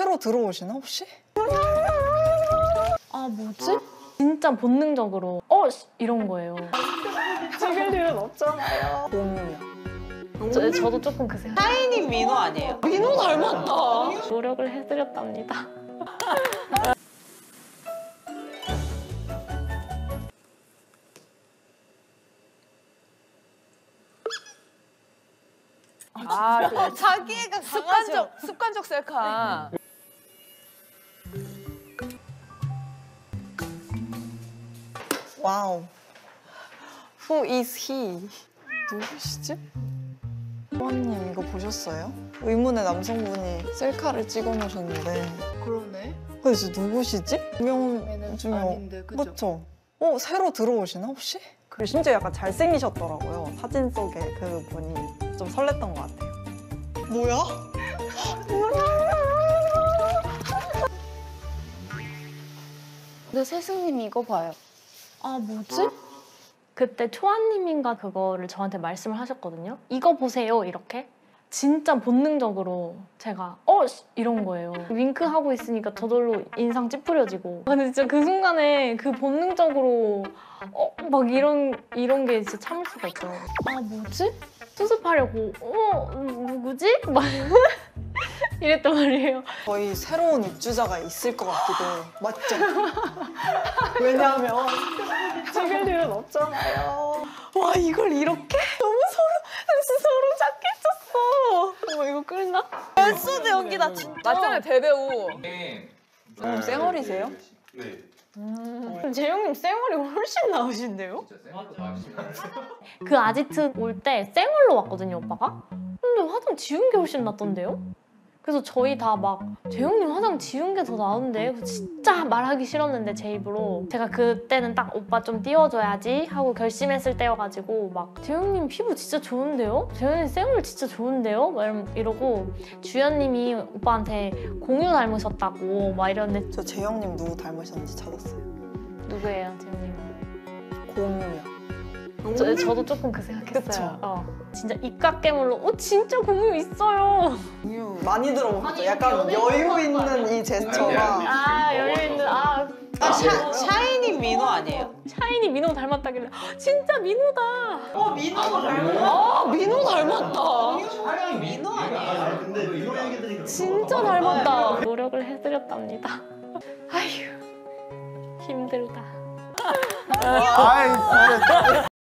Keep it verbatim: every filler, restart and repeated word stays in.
새로 들어오시나 혹시? 아 뭐지? 진짜 본능적으로 어? 이런 거예요. 찍을 일은 없잖아요. 공유야. 저, 저도 조금 그 생각. 샤이니 민호 아니에요? 민호 닮았다. 노력을 해드렸답니다. 아, 그 자기애가 습관적 습관적 셀카. 와우. Who is he? 누구시지? 호원님 이거 보셨어요? 의문의 남성분이 셀카를 찍어놓으셨는데. 그러네. 그래서 누구시지? 유명 얘는 중에 아닌데, 그죠? 그쵸? 어 새로 들어오시나 혹시? 그리고 심지어 약간 잘생기셨더라고요. 사진 속에 그 분이 좀 설렜던 것 같아요. 뭐야? 근데 세승님 이거 봐요. 아 뭐지? 그때 초아님인가 그거를 저한테 말씀을 하셨거든요. 이거 보세요 이렇게. 진짜 본능적으로 제가 어? 이런 거예요. 윙크하고 있으니까 저절로 인상 찌푸려지고. 근데 진짜 그 순간에 그 본능적으로 어? 막 이런 이런 게 진짜 참을 수가 없어요. 아 뭐지? 수습하려고 어? 누구지? 막 이랬단 말이에요. 거의 새로운 입주자가 있을 것 같기도 해요. 맞죠? 왜냐하면 찍을 일은 없잖아요. 와 이걸 이렇게? 너무 서로 서로 작게 쳤어. 어머 이거 끌나? 멜소드 연기다 진짜. 맞잖아요 대배우. 어, 쌩얼이세요? 네. 음, 재영님 쌩얼이 훨씬 나으신데요? 진짜 쌩얼로 나오시면 그 아지트 올 때 쌩얼로 왔거든요, 오빠가? 근데 화장 지운 게 훨씬 낫던데요? 그래서 저희 다 막 재영님 화장 지운 게 더 나은데? 그래서 진짜 말하기 싫었는데 제 입으로 제가 그때는 딱 오빠 좀 띄워줘야지 하고 결심했을 때여가지고 막 재영님 피부 진짜 좋은데요? 재영님 쌩얼 진짜 좋은데요? 막 이러고 주연님이 오빠한테 공유 닮으셨다고 막 이러는데 저 재영님 누구 닮으셨는지 찾았어요. 누구예요, 재영님? 공유요. 저, 저도 조금 그 생각했어요. 그쵸? 어. 진짜 입각깨물로 어 진짜 공유 있어요. 공유 많이 들어보셨죠? 약간 여유 있는 이 제스처가. 아 여유 있는 아, 아, 샤, 샤이니 민호 아니에요? 샤이니 민호 닮았다길래 진짜 민호다. 어 민호 닮았다. 아 민호 닮았다. 촬영이 민호 아니에요? 근데 이런 얘기 들으니까 진짜 닮았다. 노력을 해드렸답니다. 아휴 힘들다. 아이 진짜.